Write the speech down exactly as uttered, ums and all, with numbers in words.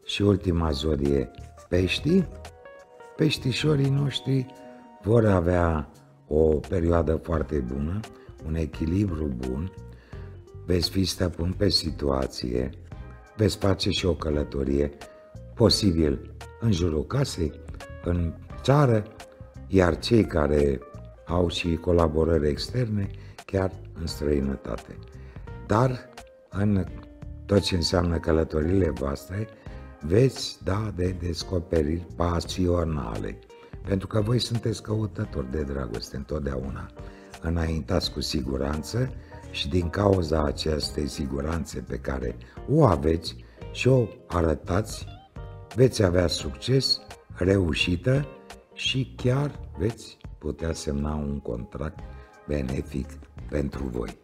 Și ultima zodie, peștii. Peștișorii noștri vor avea o perioadă foarte bună, un echilibru bun, veți fi stăpân pe situație, veți face și o călătorie, posibil în jurul casei, în țară, iar cei care au și colaborări externe, chiar în străinătate. Dar în tot ce înseamnă călătorile voastre, veți da de descoperiri pasionale, pentru că voi sunteți căutători de dragoste întotdeauna. Înaintați cu siguranță și din cauza acestei siguranțe pe care o aveți și o arătați, veți avea succes, reușită și chiar veți putea semna un contract benefic pentru voi.